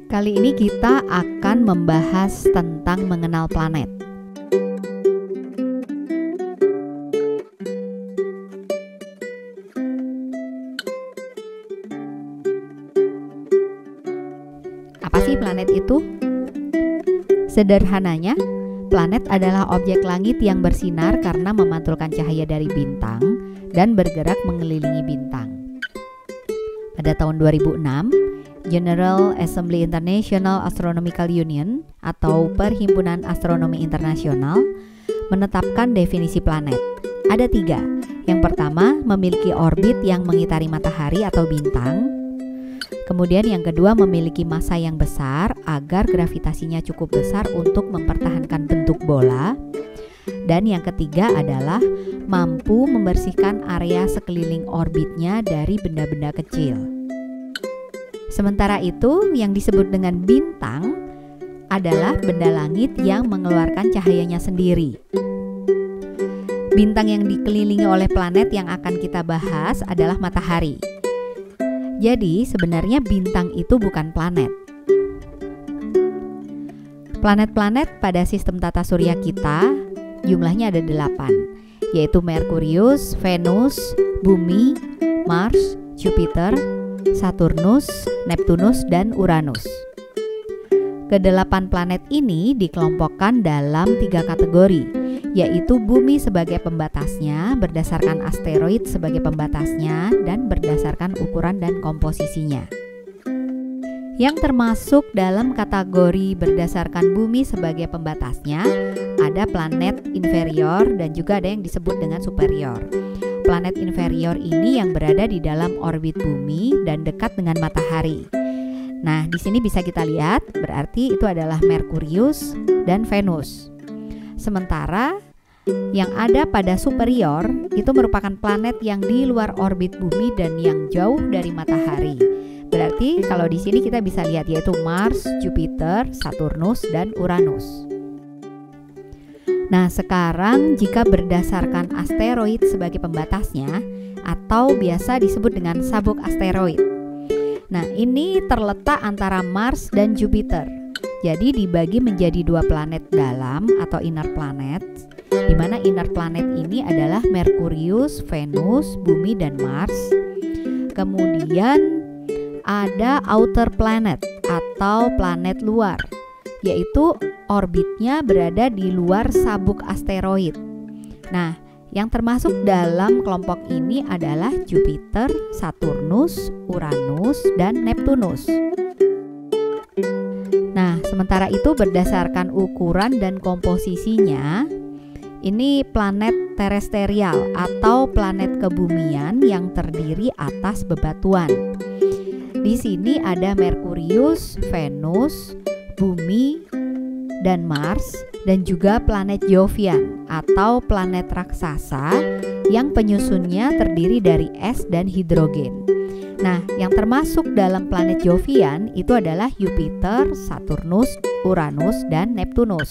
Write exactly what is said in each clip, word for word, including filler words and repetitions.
Kali ini kita akan membahas tentang mengenal planet. Apa sih planet itu? Sederhananya, planet adalah objek langit yang bersinar karena memantulkan cahaya dari bintang dan bergerak mengelilingi bintang. Pada tahun dua ribu enam, General Assembly International Astronomical Union atau Perhimpunan Astronomi Internasional menetapkan definisi planet. Ada tiga. Yang pertama, memiliki orbit yang mengitari matahari atau bintang. Kemudian yang kedua, memiliki massa yang besar agar gravitasinya cukup besar untuk mempertahankan bentuk bola. Dan yang ketiga adalah mampu membersihkan area sekeliling orbitnya dari benda-benda kecil. Sementara itu, yang disebut dengan bintang adalah benda langit yang mengeluarkan cahayanya sendiri. Bintang yang dikelilingi oleh planet yang akan kita bahas adalah matahari. Jadi, sebenarnya bintang itu bukan planet. Planet-planet pada sistem tata surya kita jumlahnya ada delapan, yaitu Merkurius, Venus, Bumi, Mars, Jupiter, Saturnus, Neptunus, dan Uranus. Kedelapan planet ini dikelompokkan dalam tiga kategori, yaitu Bumi sebagai pembatasnya, berdasarkan asteroid sebagai pembatasnya, dan berdasarkan ukuran dan komposisinya. Yang termasuk dalam kategori berdasarkan Bumi sebagai pembatasnya ada planet inferior dan juga ada yang disebut dengan superior. Planet inferior ini yang berada di dalam orbit Bumi dan dekat dengan matahari. Nah, di sini bisa kita lihat, berarti itu adalah Merkurius dan Venus. Sementara yang ada pada superior itu merupakan planet yang di luar orbit Bumi dan yang jauh dari matahari. Berarti kalau di sini kita bisa lihat yaitu Mars, Jupiter, Saturnus, dan Uranus. Nah, sekarang jika berdasarkan asteroid sebagai pembatasnya atau biasa disebut dengan sabuk asteroid. Nah, ini terletak antara Mars dan Jupiter. Jadi dibagi menjadi dua planet dalam atau inner planet, di mana inner planet ini adalah Merkurius, Venus, Bumi, dan Mars. Kemudian ada outer planet atau planet luar, yaitu orbitnya berada di luar sabuk asteroid. Nah, yang termasuk dalam kelompok ini adalah Jupiter, Saturnus, Uranus, dan Neptunus. Nah, sementara itu berdasarkan ukuran dan komposisinya, ini planet terestrial atau planet kebumian yang terdiri atas bebatuan. Di sini ada Merkurius, Venus, Bumi, dan Mars, dan juga planet Jovian atau planet raksasa yang penyusunnya terdiri dari es dan hidrogen. Nah, yang termasuk dalam planet Jovian itu adalah Jupiter, Saturnus, Uranus, dan Neptunus.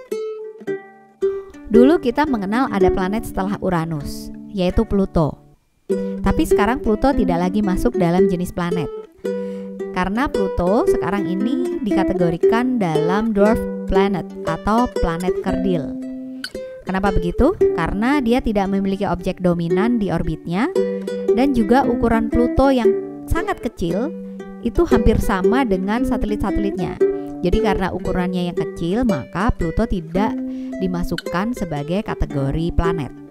Dulu kita mengenal ada planet setelah Uranus, yaitu Pluto. Tapi sekarang Pluto tidak lagi masuk dalam jenis planet. Karena Pluto sekarang ini dikategorikan dalam dwarf planet atau planet kerdil. Kenapa begitu? Karena dia tidak memiliki objek dominan di orbitnya dan juga ukuran Pluto yang sangat kecil itu hampir sama dengan satelit-satelitnya. Jadi karena ukurannya yang kecil, maka Pluto tidak dimasukkan sebagai kategori planet.